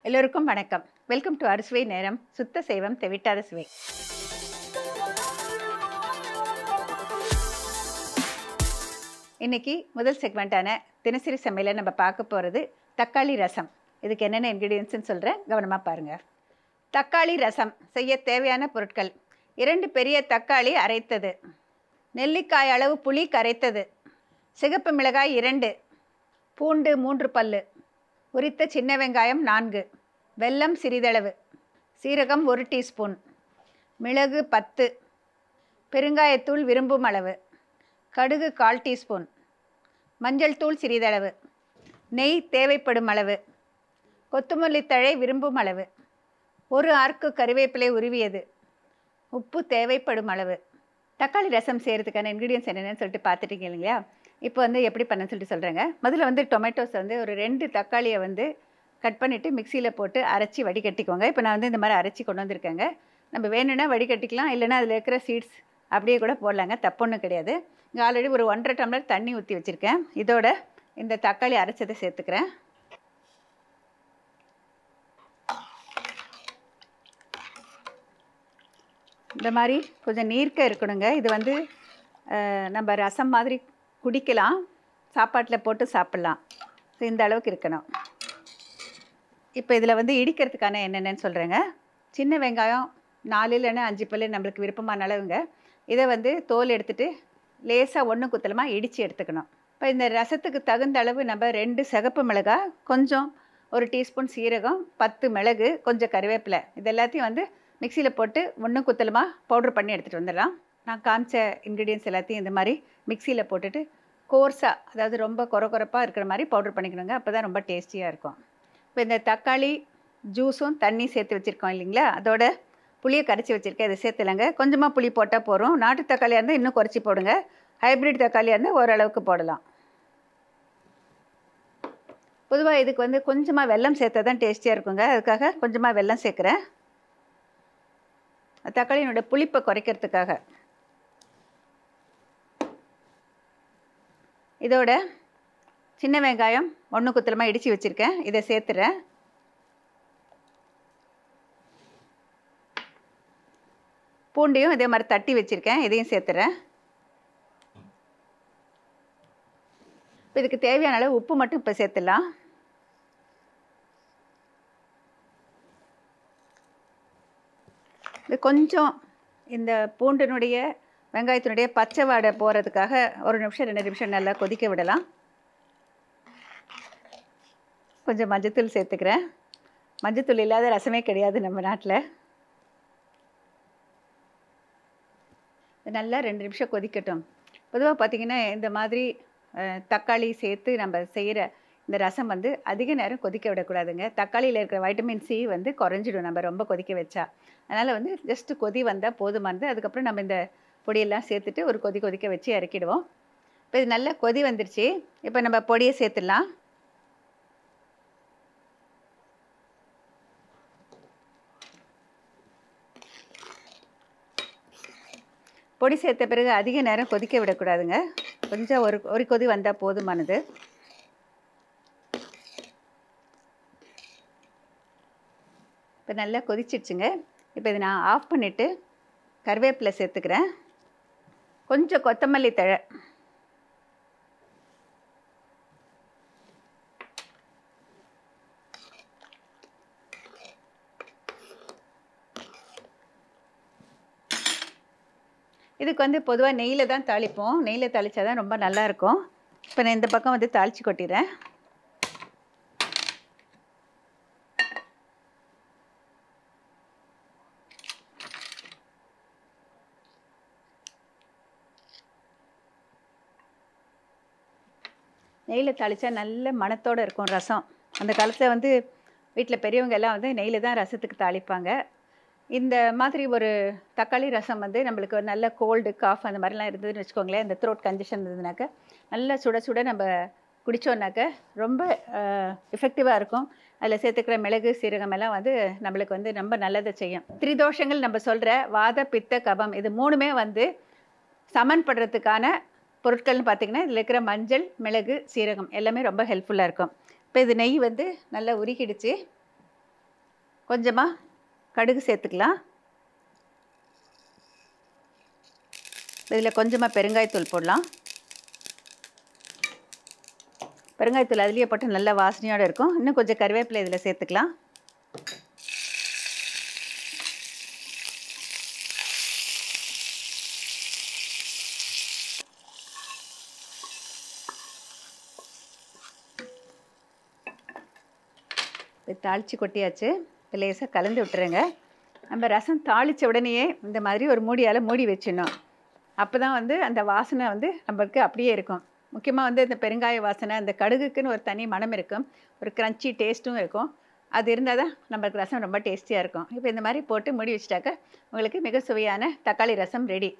எல்லோருக்கும் வணக்கம். Welcome to அறுசுவை நேரம். சுத்த சைவம் தெவிட்டாத சுவை. இன்னைக்கு முதல் செக்மெண்ட்டான தினசரி சமையலை நம்ம பார்க்க போகிறது தக்காளி ரசம். இதுக்கு என்னென்ன இன்க்ரீடியன்ட்ஸ்னு சொல்கிறேன், கவனமாக பாருங்கள். தக்காளி ரசம் செய்ய தேவையான பொருட்கள்: 2 பெரிய தக்காளி அரைத்தது, நெல்லிக்காய் அளவு புளி கரைத்தது, சிகப்பு மிளகாய் 2, பூண்டு 3 பல்லு, உரித்த சின்ன வெங்காயம் 4, வெல்லம் சிறிதளவு, சீரகம் 1 டீஸ்பூன், மிளகு 10, பெருங்காயத்தூள் விரும்பும் அளவு, கடுகு 1/4 டீஸ்பூன், மஞ்சள் தூள் சிறிதளவு, நெய் தேவைப்படும் அளவு, கொத்தமல்லி தழை விரும்பும் அளவு, 1 ஆர்க்கு கறிவேப்பிலை உருவியது, உப்பு தேவைப்படும் அளவு. தக்காளி ரசம் செய்கிறதுக்கான இன்க்ரீடியன்ஸ் என்னென்னு சொல்லிட்டு பார்த்துட்டீங்க இல்லைங்களா? இப்போ எப்படி பண்ணணும்னு சொல்லிட்டு சொல்கிறேங்க. முதல்ல டொமேட்டோஸை ஒரு 2 தக்காளியை கட் பண்ணிவிட்டு மிக்சியில் போட்டு அரைச்சி வடிகட்டிக்கோங்க. இப்போ நான் இந்த மாதிரி அரைச்சி கொண்டு வந்திருக்கேங்க. நம்ம வேணும்னா வடிகட்டிக்கலாம், இல்லைனா அதில் இருக்கிற சீட்ஸ் அப்படியே கூட போடலாங்க, தப்பொன்றும் கிடையாது. இங்கே ஆல்ரெடி ஒரு 1.5 டம்ளர் தண்ணி ஊற்றி வச்சுருக்கேன். இதோட இந்த தக்காளி அரைச்சதை சேர்த்துக்கிறேன். இந்த மாதிரி கொஞ்சம் நீர்க்க இருக்கணுங்க. இது நம்ம ரசம் மாதிரி குடிக்கலாம், சாப்பாட்டில் போட்டு சாப்பிட்லாம். ஸோ இந்த அளவுக்கு இருக்கணும். இப்போ இதில் இடிக்கிறதுக்கான என்னென்னு சொல்கிறேங்க. சின்ன வெங்காயம் 4 இல்லைன்னா 5 பல்லு நம்மளுக்கு விருப்பமான அளவுங்க. இதை தோல் எடுத்துகிட்டு லேசாக ஒன்று குத்தலமாக இடித்து எடுத்துக்கணும். இப்போ இந்த ரசத்துக்கு தகுந்த அளவு நம்ம 2 சிகப்பு மிளகாய், கொஞ்சம் 1 டீஸ்பூன் சீரகம், 10 மிளகு, கொஞ்சம் கறிவேப்பிலை, இது எல்லாத்தையும் மிக்சியில் போட்டு ஒன்று குத்தலமாக பவுட்ரு பண்ணி எடுத்துகிட்டு வந்துடலாம். நான் காமிச்ச இன்க்ரீடியன்ஸ் எல்லாத்தையும் இந்த மாதிரி மிக்சியில் போட்டுட்டு கோர்ஸாக, அதாவது ரொம்ப கொரப்பாக இருக்கிற மாதிரி பவுட்ரு பண்ணிக்கணுங்க. அப்போ தான் ரொம்ப டேஸ்டியாக இருக்கும். இப்போ இந்த தக்காளி ஜூஸும் தண்ணி சேர்த்து வச்சுருக்கோம் இல்லைங்களா, அதோட புளியை கரைச்சி வச்சுருக்கேன், இதை சேர்த்துலங்க. கொஞ்சமாக புளி போட்டால் போகிறோம். நாட்டு தக்காளியாக இருந்தால் இன்னும் குறைச்சி போடுங்க, ஹைப்ரிட் தக்காளியாக இருந்தால் ஓரளவுக்கு போடலாம். பொதுவாக இதுக்கு கொஞ்சமாக வெல்லம் சேர்த்தா தான் டேஸ்டியாக இருக்குங்க. அதுக்காக கொஞ்சமாக வெல்லம் சேர்க்குறேன், தக்காளியினுடைய புளிப்பை குறைக்கிறதுக்காக. இதோட சின்ன வெங்காயம் 1 குத்தலமாக இடித்து வச்சுருக்கேன், இதை சேர்த்துறேன். பூண்டையும் இதே மாதிரி தட்டி வச்சுருக்கேன், இதையும் சேர்த்துறேன். இப்போ இதுக்கு தேவையான அளவு உப்பு மட்டும் இப்போ சேர்த்துடலாம். இது கொஞ்சம் இந்த பூண்டினுடைய வெங்காயத்தினுடைய பச்சை வாடை போகிறதுக்காக 1 நிமிஷம் 2 நிமிஷம் நல்லா கொதிக்க விடலாம். கொஞ்சம் மஞ்சத்தூள் சேர்த்துக்கிறேன். மஞ்சத்தூள் இல்லாத ரசமே கிடையாது நம்ம நாட்டில். நல்லா 2 நிமிஷம் கொதிக்கட்டும். பொதுவாக பார்த்திங்கன்னா இந்த மாதிரி தக்காளி சேர்த்து நம்ம செய்கிற இந்த ரசம் அதிக நேரம் கொதிக்க விடக்கூடாதுங்க. தக்காளியில் இருக்கிற வைட்டமின் சி குறைஞ்சிடும் நம்ம ரொம்ப கொதிக்க வச்சா. அதனால் ஜஸ்ட்டு கொதி வந்தால் போதுமானது. அதுக்கப்புறம் நம்ம இந்த பொடியெல்லாம் சேர்த்துட்டு ஒரு கொதிக்க வச்சு இறக்கிடுவோம். இப்போ இது நல்லா கொதி வந்துருச்சு. இப்போ நம்ம பொடியை சேர்த்துடலாம். பொடி சேர்த்த பிறகு அதிக நேரம் கொதிக்க விடக்கூடாதுங்க. கொஞ்சம் ஒரு கொதி வந்தால் போதுமானது. இப்போ நல்லா கொதிச்சிடுச்சுங்க. இப்போ இதை நான் ஆஃப் பண்ணிவிட்டு கருவேப்பிலை சேர்த்துக்கிறேன், கொஞ்சம் கொத்தமல்லி தழை, இதுக்கு பொதுவாக நெய்யில் தான் தாளிப்போம். நெய்யில் தாளித்தா தான் ரொம்ப நல்லாயிருக்கும். இப்போ நான் இந்த பக்கம் தாளித்து கொட்டிடுறேன். நெய்யில் தாளித்தா நல்ல மணத்தோடு இருக்கும் ரசம். அந்த காலத்தில் வீட்டில் பெரியவங்க எல்லாம் நெய்யில் தான் ரசத்துக்கு தாளிப்பாங்க. இந்த மாதிரி ஒரு தக்காளி ரசம் நம்மளுக்கு ஒரு நல்ல கோல்டு காஃப் அந்த மாதிரிலாம் இருந்ததுன்னு வச்சுக்கோங்களேன், இந்த த்ரோட் கன்ஜஷன் இருந்ததுனாக்க நல்லா சுட சுட நம்ம குடித்தோன்னாக்க ரொம்ப எஃபெக்டிவாக இருக்கும். அதில் சேர்த்துக்கிற மிளகு சீரகம் எல்லாம் நம்மளுக்கு ரொம்ப நல்லதை செய்யும். திரிதோஷங்கள் நம்ம சொல்கிற வாத பித்த கபம், இது 3மே சமன்படுறதுக்கான பொருட்கள்னு பார்த்திங்கன்னா இதில் இருக்கிற மஞ்சள், மிளகு, சீரகம் எல்லாமே ரொம்ப ஹெல்ப்ஃபுல்லாக இருக்கும். இப்போ இது நெய் நல்லா உருகிடுச்சு. கொஞ்சமாக கடுகு சேர்த்துக்கலாம். இதில் கொஞ்சமாக பெருங்காயத்தூள் போடலாம். பெருங்காயத்தூள் அதுலேயே போட்டு நல்ல வாசனையோடு இருக்கும். இன்னும் கொஞ்சம் கருவேப்பிலை இதில் சேர்த்துக்கலாம். தாளித்து கொட்டியாச்சு. லேசாக கலந்து விட்டுருங்க. நம்ம ரசம் தாளித்த உடனேயே இந்த மாதிரி ஒரு மூடியால் மூடி வச்சிடணும். அப்போ தான் வந்து அந்த வாசனை வந்து நம்மளுக்கு அப்படியே இருக்கும். முக்கியமாக வந்து இந்த பெருங்காய வாசனை, அந்த கடுகுக்குன்னு ஒரு தனி மனம் இருக்கும், ஒரு க்ரன்ச்சி டேஸ்ட்டும் இருக்கும். அது இருந்தால் தான் நம்மளுக்கு ரசம் ரொம்ப டேஸ்டியாக இருக்கும். இப்போ இந்த மாதிரி போட்டு மூடி வச்சிட்டாக்க உங்களுக்கு மிக சுவையான தக்காளி ரசம் ரெடி.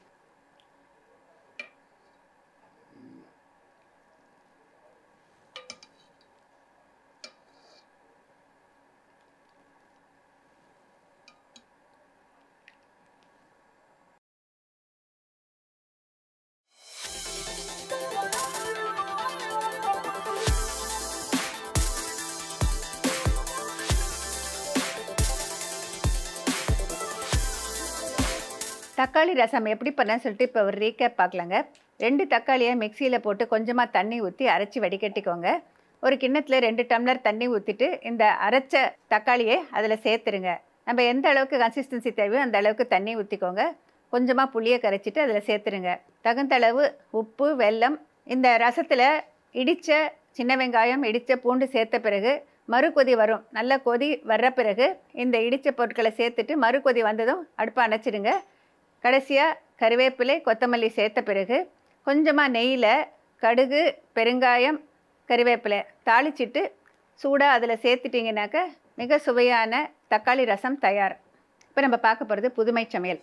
தக்காளி ரசம் எப்படி பண்ணேன்னு சொல்லிட்டு இப்போ ஒரு ரீகேப் பார்க்கலாங்க. 2 தக்காளியை மிக்சியில் போட்டு கொஞ்சமாக தண்ணி ஊற்றி அரைச்சி வடிகட்டிக்கோங்க. ஒரு கிண்ணத்தில் 2 டம்ளர் தண்ணி ஊற்றிட்டு இந்த அரைச்ச தக்காளியை அதில் சேர்த்துருங்க. நம்ம எந்த அளவுக்கு கன்சிஸ்டன்சி தேவையோ அந்த அளவுக்கு தண்ணி ஊற்றிக்கோங்க. கொஞ்சமாக புளியை கரைச்சிட்டு அதில் சேர்த்துருங்க. தகுந்த அளவு உப்பு, வெல்லம். இந்த ரசத்தில் இடித்த சின்ன வெங்காயம், இடித்த பூண்டு சேர்த்த பிறகு மறுகொதி வரும். நல்ல கொதி வர்ற பிறகு இந்த இடித்த பொருட்களை சேர்த்துட்டு மறுகொதி வந்ததும் அடுப்பை அணைச்சிடுங்க. கடைசியாக கருவேப்பிலை, கொத்தமல்லி சேர்த்த பிறகு கொஞ்சமாக நெய்யில் கடுகு, பெருங்காயம், கருவேப்பிலை தாளிச்சிட்டு சூடாக அதில் சேர்த்துட்டிங்கனாக்க மிக சுவையான தக்காளி ரசம் தயார். இப்போ நம்ம பார்க்க போகிறது புதுமை சமையல்.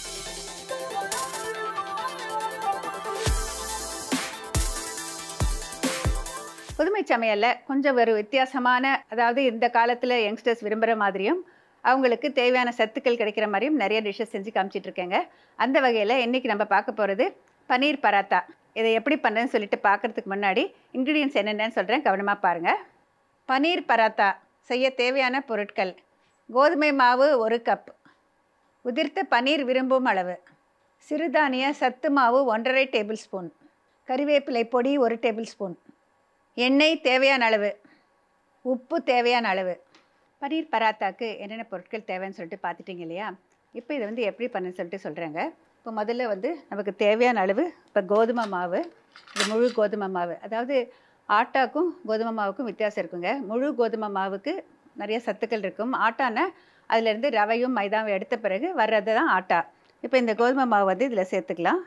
புதுமை சமையலில் கொஞ்சம் ஒரு வித்தியாசமான, அதாவது இந்த காலத்தில் யங்ஸ்டர்ஸ் விரும்புகிற மாதிரியும் அவங்களுக்கு தேவையான சத்துக்கள் கிடைக்கிற மாதிரியும் நிறைய டிஷ்ஷஸ் செஞ்சு காமிச்சிட்ருக்கேங்க. அந்த வகையில் இன்றைக்கி நம்ம பார்க்க போகிறது பன்னீர் பராத்தா. இதை எப்படி பண்ணுறதுன்னு சொல்லிட்டு பார்க்குறதுக்கு முன்னாடி இன்க்ரீடியன்ஸ் என்னென்னு சொல்கிறேன், கவனமாக பாருங்கள். பன்னீர் பராத்தா செய்ய தேவையான பொருட்கள்: கோதுமை மாவு 1 கப், உதிர்த்த பன்னீர் விரும்பும் அளவு, சிறுதானிய சத்து மாவு 1½ டேபிள் ஸ்பூன், கறிவேப்பிலை பொடி 1 டேபிள் ஸ்பூன், எண்ணெய் தேவையான அளவு, உப்பு தேவையான அளவு. பன்னீர் பராத்தாக்கு என்னென்ன பொருட்கள் தேவைன்னு சொல்லிட்டு பார்த்துட்டிங்க இல்லையா? இப்போ இதை வந்து எப்படி பண்ணுன்னு சொல்லிட்டு சொல்கிறேங்க. இப்போ முதல்ல வந்து நமக்கு தேவையான அளவு இப்போ கோதுமை மாவு. இது முழு கோதுமை மாவு. அதாவது ஆட்டாக்கும் கோதுமை மாவுக்கும் வித்தியாசம் இருக்குங்க. முழு கோதுமை மாவுக்கு நிறைய சத்துக்கள் இருக்கும். ஆட்டானா அதிலேருந்து ரவையும் மைதாவும் எடுத்த பிறகு வர்றது தான் ஆட்டா. இப்போ இந்த கோதுமை மாவு வந்து இதில் சேர்த்துக்கலாம்.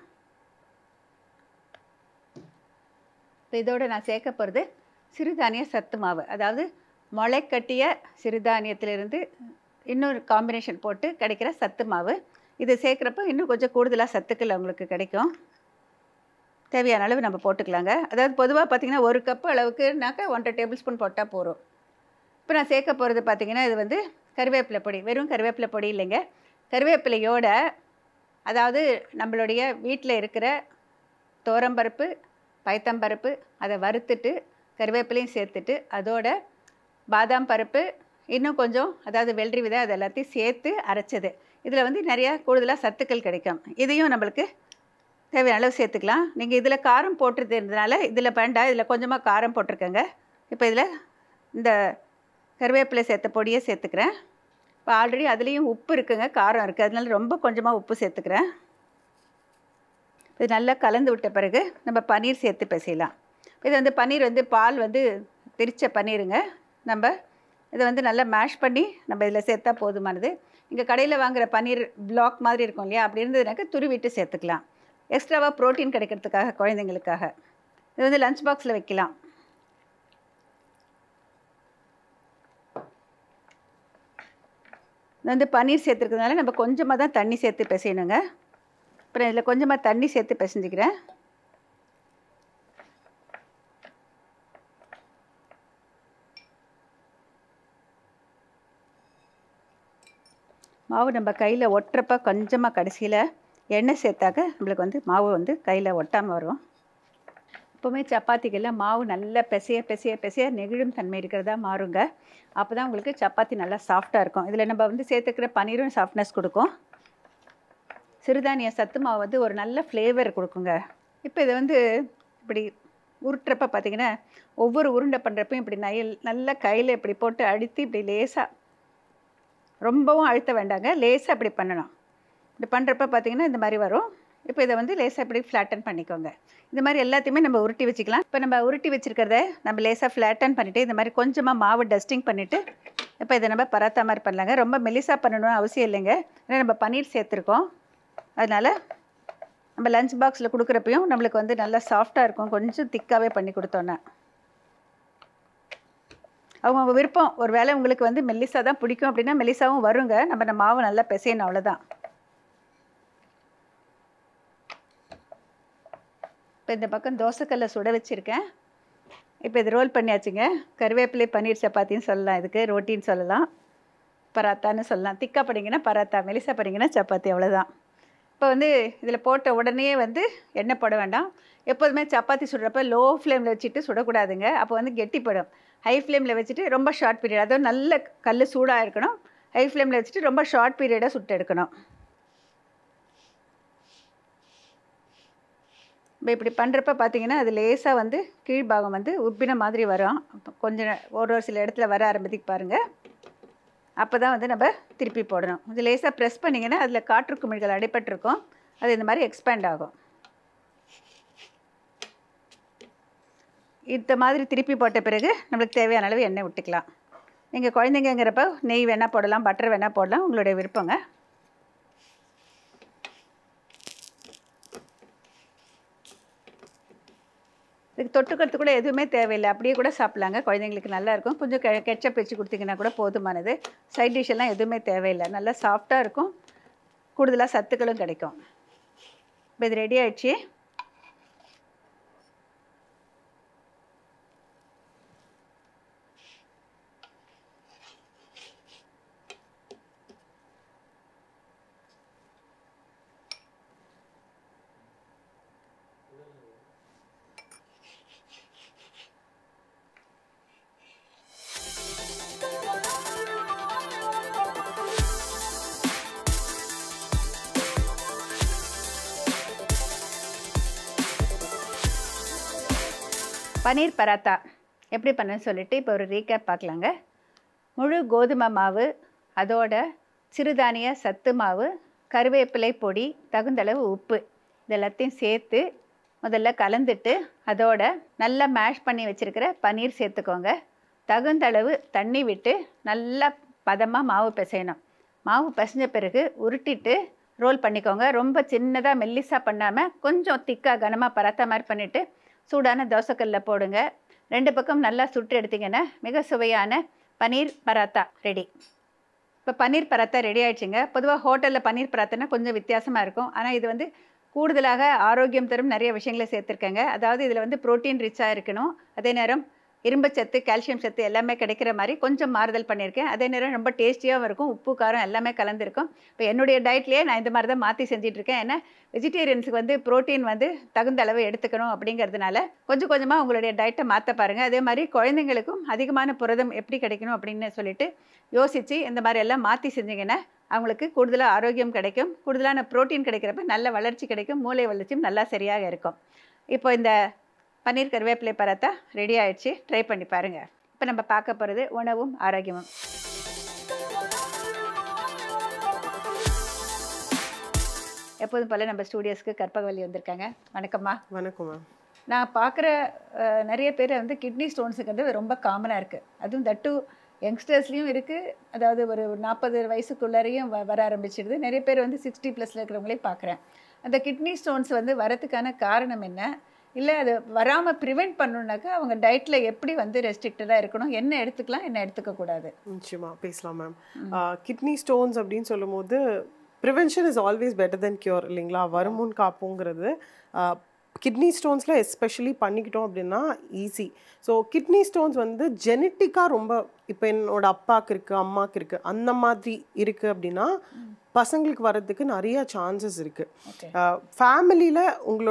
இப்போ இதோடு நான் சேர்க்க போகிறது சிறுதானிய சத்து மாவு. அதாவது முளைக்கட்டிய சிறுதானியத்திலிருந்து இன்னொரு காம்பினேஷன் போட்டு கிடைக்கிற சத்து மாவு. இது சேர்க்குறப்போ இன்னும் கொஞ்சம் கூடுதலாக சத்துக்கள் உங்களுக்கு கிடைக்கும். தேவையான அளவு நம்ம போட்டுக்கலாங்க. அதாவது பொதுவாக பார்த்திங்கன்னா 1 கப்பு அளவுக்குனாக்கா 1½ டேபிள் ஸ்பூன் போட்டால் போதும். இப்போ நான் சேர்க்க போகிறது பார்த்திங்கன்னா இது வந்து கருவேப்பிலை பொடி. வெறும் கருவேப்பிலை பொடி இல்லைங்க, கருவேப்பிலையோட, அதாவது நம்மளுடைய வீட்டில் இருக்கிற தோரம்பருப்பு, பயத்தம்பருப்பு அதை வறுத்துட்டு கருவேப்பிலையும் சேர்த்துட்டு அதோட பாதாம் பருப்பு, இன்னும் கொஞ்சம், அதாவது வெள்ளரி விதை, அது எல்லாத்தையும் சேர்த்து அரைச்சது. இதில் வந்து நிறையா கூடுதலாக சத்துக்கள் கிடைக்கும். இதையும் நம்மளுக்கு தேவையான அளவு சேர்த்துக்கலாம். நீங்கள் இதில் காரம் போட்டுருந்ததுனால இதில் வேண்டாம், இதில் கொஞ்சமாக காரம் போட்டிருக்கேங்க. இப்போ இதில் இந்த கருவேப்பிலை சேர்த்த பொடியை சேர்த்துக்கிறேன். இப்போ ஆல்ரெடி அதுலேயும் உப்பு இருக்குங்க, காரம் இருக்குது, அதனால ரொம்ப கொஞ்சமாக உப்பு சேர்த்துக்கிறேன். இது நல்லா கலந்து விட்ட பிறகு நம்ம பன்னீர் சேர்த்து பிசையலாம். இது வந்து பன்னீர் வந்து பால் வந்து திரிச்ச பன்னீருங்க. நம்ம இதை வந்து நல்லா மேஷ் பண்ணி நம்ம இதில் சேர்த்தா போதுமானது. இங்கே கடையில் வாங்குகிற பன்னீர் பிளாக் மாதிரி இருக்கும் இல்லையா, அப்படி இருந்ததுனாக்கா துருவிட்டு சேர்த்துக்கலாம். எக்ஸ்ட்ராவாக ப்ரோட்டீன் கிடைக்கிறதுக்காக, குழந்தைங்களுக்காக. இது வந்து லஞ்ச் பாக்ஸில் வைக்கலாம். இது வந்து பன்னீர் சேர்த்துருக்கிறதுனால நம்ம கொஞ்சமாக தான் தண்ணி சேர்த்து பிசையணுங்க. அப்புறம் இதில் கொஞ்சமாக தண்ணி சேர்த்து பிசைஞ்சிக்கிறேன். மாவு நம்ம கையில் ஒட்டுறப்ப கொஞ்சமாக கடைசியில் எண்ணெய் சேர்த்தாக்க நம்மளுக்கு வந்து மாவு வந்து கையில் ஒட்டாமல் வரும். எப்போவுமே சப்பாத்திக்கெல்லாம் மாவு நல்லா பிசைய நெகிழும் தன்மை இருக்கிறதா மாறுங்க. அப்போ தான் உங்களுக்கு சப்பாத்தி நல்லா சாஃப்டாக இருக்கும். இதில் நம்ம வந்து சேர்த்துக்கிற பன்னீரும் சாஃப்ட்னஸ் கொடுக்கும். சிறுதானிய சத்து மாவு வந்து ஒரு நல்ல ஃப்ளேவர் கொடுக்குங்க. இப்போ இதை வந்து இப்படி உருட்டுறப்ப பார்த்தீங்கன்னா ஒவ்வொரு உருண்டை பண்ணுறப்பையும் இப்படி நல்லா கையில் இப்படி போட்டு அழுத்தி இப்படி லேசாக, ரொம்பவும் அழுத்த வேண்டாங்க, லேசாக இப்படி பண்ணணும். இப்படி பண்ணுறப்ப பார்த்தீங்கன்னா இந்த மாதிரி வரும். இப்போ இதை வந்து லேசாக இப்படி ஃப்ளாட்டன் பண்ணிக்கோங்க. இந்த மாதிரி எல்லாத்தையுமே நம்ம உருட்டி வச்சுக்கலாம். இப்போ நம்ம உருட்டி வச்சுருக்கிறத நம்ம லேசாக ஃப்ளாட்டன் பண்ணிவிட்டு இந்த மாதிரி கொஞ்சமாக மாவு டஸ்டிங் பண்ணிவிட்டு இப்போ இதை நம்ம பராத்தா மாதிரி பண்ணலாங்க. ரொம்ப மெலிசாக பண்ணணும்னு அவசியம் இல்லைங்க. ஏன்னா நம்ம பன்னீர் சேர்த்துருக்கோம். அதனால் நம்ம லஞ்ச் பாக்ஸில் கொடுக்குறப்பையும் நம்மளுக்கு வந்து நல்லா சாஃப்டாக இருக்கும். கொஞ்சம் திக்காகவே பண்ணி கொடுத்தோன்னா அவங்க விருப்பம். ஒரு வேளை உங்களுக்கு வந்து மெல்லிசாக தான் பிடிக்கும் அப்படின்னா மெல்லிசாவும் வருங்க. நம்ம மாவு நல்லா பிசையணும், அவ்வளோதான். இப்போ இந்த பக்கம் தோசைக்கல்லை சுட வச்சுருக்கேன். இப்போ இது ரோல் பண்ணியாச்சுங்க. கருவேப்பிலை பன்னீர் சப்பாத்தின்னு சொல்லலாம், இதுக்கு ரோட்டின்னு சொல்லலாம், பராத்தான்னு சொல்லலாம். திக்கா பண்ணிங்கன்னா பராத்தா, மெலிசா பண்ணிங்கன்னா சப்பாத்தி, அவ்வளோதான். இப்போ வந்து இதில் போட்ட உடனே வந்து எண்ணெய் போட வேண்டாம். எப்போதுமே சப்பாத்தி சுடுறப்ப லோ ஃப்ளேமில் வச்சுட்டு சுடக்கூடாதுங்க. அப்போ வந்து கெட்டிப்படும். ஹை ஃப்ளேமில் வச்சுட்டு ரொம்ப ஷார்ட் பீரியட், அதுவும் நல்ல கல் சூடாக இருக்கணும். ஹை ஃப்ளேமில் வச்சுட்டு ரொம்ப ஷார்ட் பீரியடாக சுட்டு எடுக்கணும். இப்போ இப்படி பண்ணுறப்ப பார்த்தீங்கன்னா அது லேசாக வந்து கீழ்பாகம் வந்து உப்பின மாதிரி வரும். கொஞ்சம் ஒரு சில இடத்துல வர ஆரம்பித்துக்கு பாருங்கள். அப்போ தான் வந்து நம்ம திருப்பி போடணும். இது லேசாக ப்ரெஸ் பண்ணிங்கன்னா அதில் காற்று குமிழ்கள் அடைப்பட்டிருக்கும். அது இந்த மாதிரி எக்ஸ்பேண்ட் ஆகும். இந்த மாதிரி திருப்பி போட்ட பிறகு நம்மளுக்கு தேவையான அளவு எண்ணெய் விட்டுக்கலாம். நீங்கள் குழந்தைங்கிறப்ப நெய் வேணால் போடலாம், பட்டர் வேணால் போடலாம், உங்களுடைய விருப்பங்க. இதுக்கு தொட்டுக்கிறது கூட எதுவுமே தேவையில்லை, அப்படியே கூட சாப்பிட்லாங்க. குழந்தைங்களுக்கு நல்லாயிருக்கும். கொஞ்சம் கெட்சப் வச்சு கொடுத்தீங்கன்னா கூட போதுமானது. சைட் டிஷ் எல்லாம் எதுவுமே தேவையில்லை. நல்லா சாஃப்டாக இருக்கும், கூடுதலாக சத்துக்களும் கிடைக்கும். இப்போ இது ரெடி ஆகிடுச்சு. பன்னீர் பராத்தா எப்படி பண்ணணும்னு சொல்லிட்டு இப்போ ஒரு ரீகேப் பார்க்கலாங்க. முழு கோதுமை மாவு, அதோட சிறுதானிய சத்து மாவு, கருவேப்பிலை பொடி, தகுந்தளவு உப்பு, இது எல்லாத்தையும் சேர்த்து முதல்ல கலந்துட்டு அதோட நல்லா மேஷ் பண்ணி வச்சுருக்கிற பன்னீர் சேர்த்துக்கோங்க. தகுந்தளவு தண்ணி விட்டு நல்லா பதமாக மாவு பிசையணும். மாவு பிசைஞ்ச பிறகு உருட்டிட்டு ரோல் பண்ணிக்கோங்க. ரொம்ப சின்னதாக மெல்லிஸாக பண்ணாமல் கொஞ்சம் திக்காக கனமாக பராத்தா மாதிரி பண்ணிவிட்டு சூடான தோசைக்கல்ல போடுங்க. 2 பக்கம் நல்லா சுட்டு எடுத்திங்கன்னா மிக சுவையான பன்னீர் பராத்தா ரெடி. இப்போ பன்னீர் பராத்தா ரெடி ஆகிடுச்சிங்க. பொதுவாக ஹோட்டலில் பன்னீர் பராத்தானா கொஞ்சம் வித்தியாசமாக இருக்கும். ஆனால் இது வந்து கூடுதலாக ஆரோக்கியம் தரும் நிறைய விஷயங்களை சேர்த்துருக்கேங்க. அதாவது இதில் வந்து ப்ரோட்டீன் ரிச்சாக இருக்கணும், அதே நேரம் இரும்புச்சத்து, கால்சியம் சத்து எல்லாமே கிடைக்கிற மாதிரி கொஞ்சம் மாறுதல் பண்ணியிருக்கேன். அதே நேரம் ரொம்ப டேஸ்டியாகவும் இருக்கும். உப்பு காரம் எல்லாமே கலந்துருக்கும். இப்போ என்னுடைய டயட்லேயே நான் இந்த மாதிரி தான் மாற்றி செஞ்சிட்ருக்கேன். ஏன்னா வெஜிடேரியன்ஸுக்கு வந்து ப்ரோட்டீன் வந்து தகுந்த அளவு எடுத்துக்கணும் அப்படிங்கிறதுனால கொஞ்சம் கொஞ்சமாக உங்களுடைய டயட்டை மாற்ற பாருங்கள். அதே மாதிரி குழந்தைங்களுக்கும் அதிகமான புரதம் எப்படி கிடைக்கணும் அப்படின்னு சொல்லிட்டு யோசித்து இந்த மாதிரி எல்லாம் மாற்றி செஞ்சிங்கன்னா அவங்களுக்கு கூடுதலாக ஆரோக்கியம் கிடைக்கும். கூடுதலான ப்ரோட்டீன் கிடைக்கிறப்ப நல்ல வளர்ச்சி கிடைக்கும். மூளை வளர்ச்சியும் நல்லா சரியாக இருக்கும். இப்போ இந்த பன்னீர் கருவேப்பிலை பராத்தா ரெடி ஆகிடுச்சு. ட்ரை பண்ணி பாருங்கள். இப்போ நம்ம பார்க்க போகிறது உணவும் ஆரோக்கியமும். எப்போதும் போல் நம்ம ஸ்டூடியோஸ்க்கு கற்பகவல்லி வந்திருக்காங்க. வணக்கம்மா. வணக்கம்மா. நான் பார்க்குற நிறைய பேர் வந்து கிட்னி ஸ்டோன்ஸுக்கு வந்து ரொம்ப காமனாக இருக்குது. அதுவும் தட்டு யங்ஸ்டர்ஸ்லேயும் இருக்குது. அதாவது ஒரு 40 வயசுக்குள்ளாரையும் வர ஆரம்பிச்சிடுது. நிறைய பேர் வந்து 60+ இருக்கிறவங்களே பார்க்குறேன். அந்த கிட்னி ஸ்டோன்ஸ் வந்து வரத்துக்கான காரணம் என்ன, இல்லை அது வராமல் ப்ரிவெண்ட் பண்ணணுன்னாக்கா அவங்க டயட்டில் எப்படி வந்து ரெஸ்ட்ரிக்டடாக இருக்கணும், என்ன எடுத்துக்கலாம் என்ன எடுத்துக்கக்கூடாது? நிச்சயமாக பேசலாம் மேம். கிட்னி ஸ்டோன்ஸ் அப்படின்னு சொல்லும் போது prevention is always better than cure இல்லைங்களா? வருமுன் காப்புங்கிறது கிட்னி ஸ்டோன்ஸில் எஸ்பெஷலி பண்ணிக்கிட்டோம் அப்படின்னா ஈஸி. ஸோ கிட்னி ஸ்டோன்ஸ் வந்து ஜெனட்டிக்காக ரொம்ப, இப்போ என்னோட அப்பாவுக்கு இருக்குது, அம்மாவுக்கு இருக்குது, அந்த மாதிரி இருக்குது அப்படின்னா பசங்களுக்கு வர்றதுக்கு நிறைய சான்சஸ் இருக்குது. ஃபேமிலியில் உங்களோட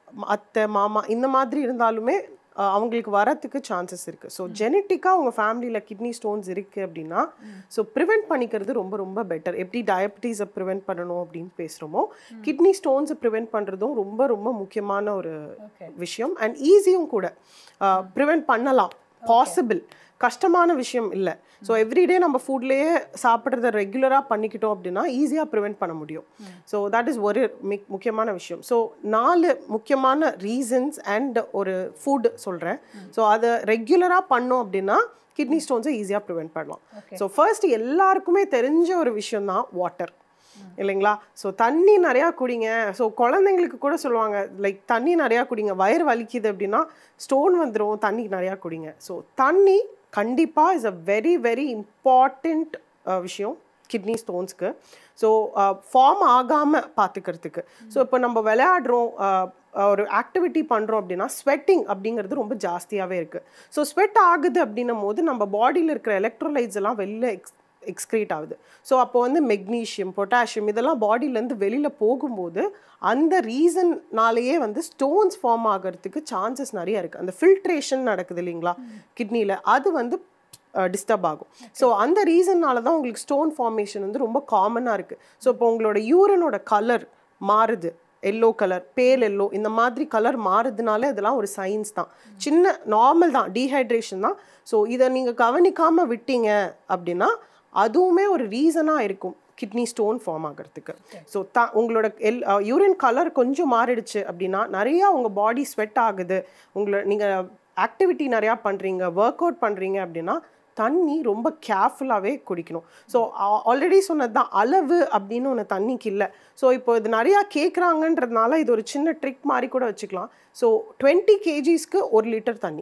அத்தை மாமா இந்த மாதிரி இருந்தாலுமே அவங்களுக்கு வரத்துக்கு சான்சஸ் இருக்குது. ஸோ ஜெனட்டிக்காக உங்கள் ஃபேமிலியில் கிட்னி ஸ்டோன்ஸ் இருக்குது அப்படின்னா ஸோ ப்ரிவெண்ட் பண்ணிக்கிறது ரொம்ப ரொம்ப பெட்டர். எப்படி டயபிட்டிஸை ப்ரிவெண்ட் பண்ணணும் அப்படின்னு பேசுகிறோமோ கிட்னி ஸ்டோன்ஸை ப்ரிவெண்ட் பண்ணுறதும் ரொம்ப ரொம்ப முக்கியமான ஒரு விஷயம். அண்ட் ஈஸியும் கூட ப்ரிவெண்ட் பண்ணலாம், பாசிபிள், கஷ்டமான விஷயம் இல்லை. ஸோ எவ்ரிடே நம்ம ஃபுட்லேயே சாப்பிட்றத ரெகுலராக பண்ணிக்கிட்டோம் அப்படின்னா ஈஸியாக ப்ரிவெண்ட் பண்ண முடியும். ஸோ தட் இஸ் ஒரு முக்கியமான விஷயம். ஸோ 4 முக்கியமான ரீசன்ஸ் அண்ட் ஒரு ஃபுட் சொல்கிறேன். ஸோ அதை ரெகுலராக பண்ணோம் அப்படின்னா கிட்னி ஸ்டோன்ஸை ஈஸியாக ப்ரிவெண்ட் பண்ணலாம். ஸோ ஃபர்ஸ்ட் எல்லாருக்குமே தெரிஞ்ச ஒரு விஷயம் தான் வாட்டர், இல்லைங்களா? ஸோ தண்ணி நிறையா குடிங்க. ஸோ குழந்தைங்களுக்கு கூட சொல்லுவாங்க லைக் தண்ணி நிறையா குடிங்க, வயிறு வலிக்குது அப்படின்னா ஸ்டோன் வந்துடும், தண்ணி நிறையா குடிங்க. ஸோ தண்ணி கண்டிப்பாக is a very very important விஷயம் கிட்னி ஸ்டோன்ஸ்க்கு. ஸோ ஃபார்ம் ஆகாமல் பார்த்துக்கிறதுக்கு. ஸோ இப்போ நம்ம விளையாடுறோம், ஒரு ஆக்டிவிட்டி பண்ணுறோம் அப்படின்னா ஸ்வெட்டிங் அப்படிங்கிறது ரொம்ப ஜாஸ்தியாகவே இருக்குது. ஸோ ஸ்வெட் ஆகுது அப்படின்னும் போது நம்ம பாடியில் இருக்கிற எலக்ட்ரோலைட்ஸ் எல்லாம் வெளில எக்ஸ்க்ரீட் ஆகுது. ஸோ அப்போ வந்து மெக்னீஷியம், பொட்டாசியம் இதெல்லாம் பாடியிலேருந்து வெளியில் போகும்போது அந்த ரீசன்னாலேயே வந்து ஸ்டோன்ஸ் ஃபார்ம் ஆகிறதுக்கு சான்சஸ் நிறைய இருக்குது. அந்த ஃபில்ட்ரேஷன் நடக்குது இல்லைங்களா கிட்னியில், அது வந்து டிஸ்டர்ப் ஆகும். ஸோ அந்த ரீசன்னால தான் உங்களுக்கு ஸ்டோன் ஃபார்மேஷன் வந்து ரொம்ப காமனாக இருக்குது. ஸோ இப்போ உங்களோட யூரினோட கலர் மாறுது, எல்லோ கலர், பேல் எல்லோ, இந்த மாதிரி கலர் மாறுதுனால இதெல்லாம் ஒரு சயின்ஸ் தான், சின்ன நார்மல் தான், டீஹைட்ரேஷன் தான். ஸோ இதை நீங்கள் கவனிக்காமல் விட்டீங்க அப்படின்னா அதுவுமே ஒரு ரீசனாக இருக்கும் கிட்னி ஸ்டோன் ஃபார்ம் ஆகிறதுக்கு. ஸோ உங்களோட யூரின் கலர் கொஞ்சம் மாறிடுச்சு அப்படின்னா நிறையா உங்கள் பாடி ஸ்வெட் ஆகுது, நீங்கள் ஆக்டிவிட்டி நிறையா பண்ணுறீங்க, ஒர்க் அவுட் பண்ணுறீங்க அப்படின்னா தண்ணி ரொம்ப கேர்ஃபுல்லாகவே குடிக்கணும். ஸோ ஆல்ரெடி சொன்னது தான், அளவு அப்படின்னு ஒன்று தண்ணிக்கு இல்லை. ஸோ இப்போ இது நிறையா கேட்குறாங்கன்றதுனால இது ஒரு சின்ன ட்ரிக் மாதிரி கூட வச்சுக்கலாம். ஸோ 20 kgsக்கு 1 லிட்டர் தண்ணி.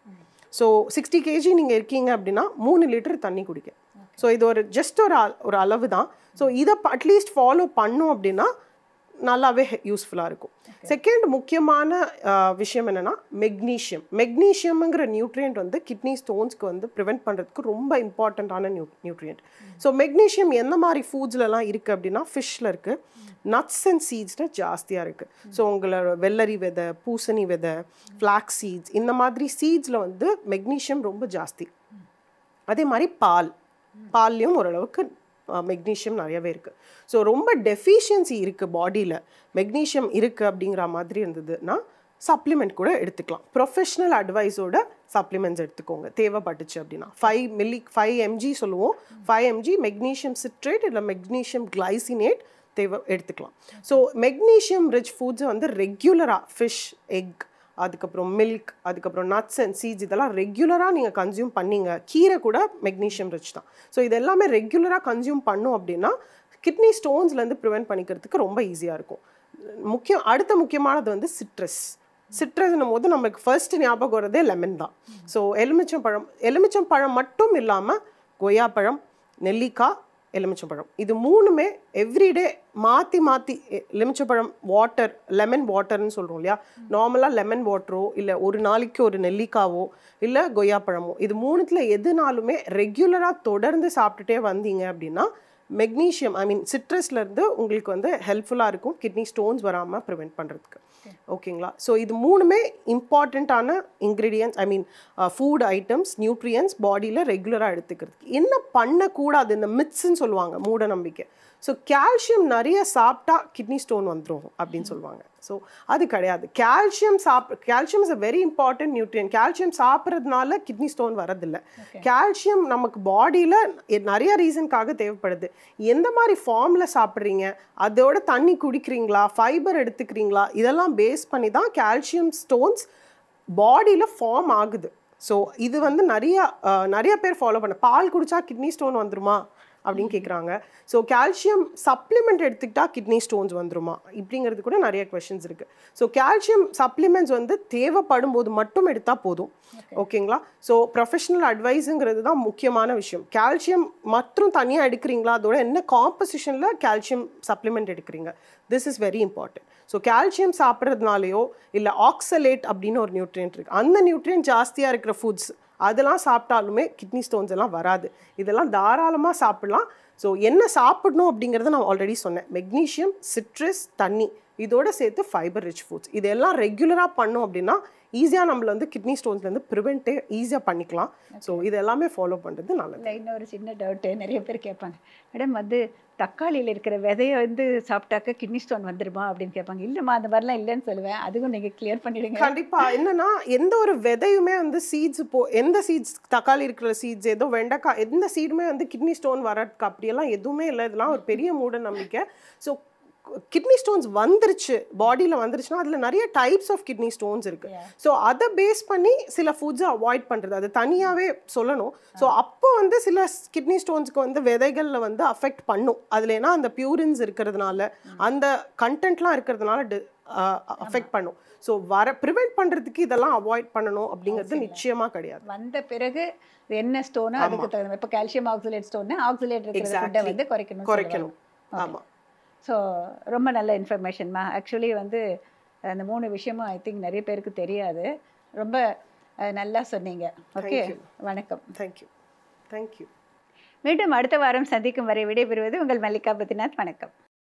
ஸோ 60 kg நீங்கள் இருக்கீங்க அப்படின்னா 3 லிட்டர் தண்ணி குடிக்க. ஸோ இது ஒரு ஜஸ்ட் ஒரு அளவு தான். ஸோ இதை அட்லீஸ்ட் ஃபாலோ பண்ணோம் அப்படின்னா நல்லாவே யூஸ்ஃபுல்லாக இருக்கும். செகண்ட் முக்கியமான விஷயம் என்னென்னா மெக்னீஷியம்ங்கிற நியூட்ரியன்ட் வந்து கிட்னி ஸ்டோன்ஸ்க்கு வந்து ப்ரிவெண்ட் பண்ணுறதுக்கு ரொம்ப இம்பார்ட்டண்ட்டான நியூட்ரியன்ட். ஸோ மெக்னீஷியம் எந்த மாதிரி ஃபுட்ஸ்லலாம் இருக்குது அப்படின்னா ஃபிஷ்ஷில் இருக்குது, நட்ஸ் அண்ட் சீட்ஸில் ஜாஸ்தியாக இருக்குது. ஸோ உங்களோட வெள்ளரி விதை, பூசணி விதை, ஃப்ளாக்ஸ் சீட்ஸ், இந்த மாதிரி சீட்ஸில் வந்து மெக்னீஷியம் ரொம்ப ஜாஸ்தி. அதே மாதிரி பால்லையும் ஓரளவுக்கு மெக்னீஷியம் நிறையவே இருக்குது. ஸோ ரொம்ப டெஃபிஷியன்சி இருக்குது பாடியில், மெக்னீஷியம் இருக்குது அப்படிங்கிற மாதிரி இருந்ததுன்னா சப்ளிமெண்ட் கூட எடுத்துக்கலாம். ப்ரொஃபஷ்னல் அட்வைஸோட சப்ளிமெண்ட்ஸ் எடுத்துக்கோங்க தேவைப்பட்டுச்சு அப்படின்னா. 5 mg சொல்லுவோம், 5 mg மெக்னீஷியம் சிட்ரேட் இல்லை மெக்னீஷியம் கிளைசினேட் எடுத்துக்கலாம். ஸோ மெக்னீஷியம் ரிச் ஃபுட்ஸை வந்து ரெகுலராக ஃபிஷ், எக், அதுக்கப்புறம் மில்க், அதுக்கப்புறம் நட்ஸ் அண்ட் சீட்ஸ் இதெல்லாம் ரெகுலராக நீங்கள் கன்சியூம் பண்ணிங்க. கீரை கூட மெக்னீஷியம் ரிச் தான். ஸோ இது எல்லாமே ரெகுலராக கன்சியூம் பண்ணோம் அப்படின்னா கிட்னி ஸ்டோன்ஸ்லேருந்து ப்ரிவெண்ட் பண்ணிக்கிறதுக்கு ரொம்ப ஈஸியாக இருக்கும். அடுத்த முக்கியமானது வந்து சிட்ரஸ்னும் போது நம்மளுக்கு ஃபர்ஸ்ட் ஞாபகம் வரதே லெமன் தான். ஸோ எலுமிச்சம்பழம் மட்டும் இல்லாமல் கொய்யாப்பழம், நெல்லிக்காய், எலுமிச்சம்பழம், இது மூணுமே எவ்ரிடே மாற்றி எலுமிச்சம்பழம் வாட்டர், லெமன் வாட்டர்னு சொல்கிறோம் இல்லையா, நார்மலாக லெமன் வாட்டரோ இல்லை ஒரு நாளைக்கு ஒரு நெல்லிக்காவோ இல்லை கொய்யாப்பழமோ, இது மூணுத்தில் எதுனாலுமே ரெகுலராக தொடர்ந்து சாப்பிட்டுட்டே வந்தீங்க அப்படின்னா மெக்னீஷியம் சிட்ரஸ்லேருந்து உங்களுக்கு வந்து ஹெல்ப்ஃபுல்லாக இருக்கும் கிட்னி ஸ்டோன்ஸ் வராமல் ப்ரிவெண்ட் பண்ணுறதுக்கு. ஓகேங்களா? ஸோ இது மூணுமே இம்பார்ட்டண்ட்டான இன்க்ரீடியன்ட்ஸ், ஃபுட் ஐட்டம்ஸ், நியூட்ரியன்ஸ் பாடியில் ரெகுலராக எடுத்துக்கிறதுக்கு. என்ன பண்ணக்கூடாது, இந்த மித்ஸ்ன்னு சொல்லுவாங்க, மூட நம்பிக்கை. ஸோ கால்சியம் நிறைய சாப்பிட்டா கிட்னி ஸ்டோன் வந்துடும் அப்படின்னு சொல்லுவாங்க. ஸோ அது கிடையாது. Calcium is a very important nutrient. Calcium சாப்பிட்றதுனால கிட்னி ஸ்டோன் வரதில்லை. கால்சியம் நமக்கு பாடியில் நிறைய ரீசனுக்காக தேவைப்படுது. எந்த மாதிரி ஃபார்மில் சாப்பிட்றீங்க, அதோட தண்ணி குடிக்கிறீங்களா, ஃபைபர் எடுத்துக்கிறீங்களா, இதெல்லாம் பேஸ் பண்ணி தான் கால்சியம் ஸ்டோன்ஸ் பாடியில் ஃபார்ம் ஆகுது. ஸோ இது வந்து நிறைய பேர் ஃபாலோ பண்ண, பால் குடித்தா கிட்னி ஸ்டோன் வந்துருமா அப்படின்னு கேட்குறாங்க. ஸோ கால்சியம் சப்ளிமெண்ட் எடுத்துக்கிட்டா கிட்னி ஸ்டோன்ஸ் வந்துருமா இப்படிங்கிறது கூட நிறைய கொஷின்ஸ் இருக்குது. ஸோ கால்சியம் சப்ளிமெண்ட்ஸ் வந்து தேவைப்படும் போது மட்டும் எடுத்தால் போதும். ஓகேங்களா? ஸோ ப்ரொஃபஷனல் அட்வைஸுங்கிறது தான் முக்கியமான விஷயம். கால்சியம் மற்றும் தனியாக எடுக்கிறீங்களா, அதோட என்ன காம்பசிஷனில் கால்சியம் சப்ளிமெண்ட் எடுக்கிறீங்க, this is very important. So calcium சாப்பிட்றதுனாலையோ இல்லை ஆக்சலேட் அப்படின்னு ஒரு நியூட்ரியன்ட் இருக்குது, அந்த நியூட்ரியன்ட் ஜாஸ்தியாக இருக்கிற ஃபுட்ஸ் அதெல்லாம் சாப்பிட்டாலுமே கிட்னி ஸ்டோன்ஸ் எல்லாம் வராது. இதெல்லாம் தாராளமாக சாப்பிடலாம். ஸோ என்ன சாப்பிடணும் அப்படிங்கிறத நான் ஆல்ரெடி சொன்னேன். மெக்னீஷியம், சிட்ரஸ், தண்ணி இதோட சேர்த்து ஃபைபர் ரிச் ஃபுட்ஸ். இதெல்லாம் ரெகுலராக பண்ணோம் அப்படின்னா ஈஸியாக நம்மள வந்து கிட்னி ஸ்டோன்ஸ்லேருந்து ப்ரிவென்ட்டே ஈஸியாக பண்ணிக்கலாம். ஸோ இது எல்லாமே ஃபாலோ பண்ணுறது நல்லது. இல்லை, இன்னொரு சின்ன டவுட்டு நிறைய பேர் கேட்பாங்க, மேடம் வந்து தக்காளியில் இருக்கிற விதையை வந்து சாப்பிட்டாக்க கிட்னி ஸ்டோன் வந்துடுமா அப்படின்னு கேட்பாங்க. இல்லைம்மா அந்த மாதிரிலாம் இல்லைன்னு சொல்லுவேன். அதுவும் நீங்கள் கிளியர் பண்ணிவிடுங்க. கண்டிப்பாக. என்னன்னா எந்த ஒரு விதையுமே வந்து சீட்ஸ் எந்த சீட்ஸ் தக்காளி இருக்கிற சீட்ஸ் ஏதோ வெண்டைக்காய் எந்த சீடுமே வந்து கிட்னி ஸ்டோன் வரதுக்கு அப்படியெல்லாம் எதுவுமே இல்லை. இதெல்லாம் ஒரு பெரிய மூட நம்பிக்கை. ஸோ கிட்னி ஸ்டோன்ஸ் வந்துருச்சு, பாடியில் வந்துருச்சுன்னா அதில் நிறைய டைப்ஸ் ஆஃப் கிட்னி ஸ்டோன்ஸ் இருக்குது. ஸோ அதை பேஸ் பண்ணி சில ஃபுட்ஸை அவாய்ட் பண்ணுறது, அது தனியாகவே சொல்லணும். ஸோ அப்போ வந்து சில கிட்னி ஸ்டோன்ஸ்க்கு வந்து விதைகளில் வந்து அஃபெக்ட் பண்ணும். அதில் ஏன்னா அந்த பியூரின்ஸ் இருக்கிறதுனால அந்த கண்டென்ட்லாம் இருக்கிறதுனால அஃபெக்ட் பண்ணும். ஸோ ப்ரிவெண்ட் பண்ணுறதுக்கு இதெல்லாம் அவாய்ட் பண்ணணும் அப்படிங்கிறது நிச்சயமாக கிடையாது. வந்த பிறகு என்ன ஸ்டோனோ அதுக்கு தகுந்த, இப்போ கால்சியம் ஆக்சிலேட் ஸ்டோன்னு ஆக்சிலேட் இருக்கிற ஃபுட்டை வந்து குறைக்கணும். ஆமாம். ஸோ ரொம்ப நல்ல இன்ஃபர்மேஷன்மா. ஆக்சுவலி வந்து அந்த 3 விஷயமும் ஐ திங்க் நிறைய பேருக்கு தெரியாது. ரொம்ப நல்லா சொன்னீங்க. ஓகே, வணக்கம். தேங்க்யூ. மீண்டும் அடுத்த வாரம் சந்திக்கும் வரை விடைபெறுவது உங்கள் மல்லிகா பத்ரிநாத். வணக்கம்.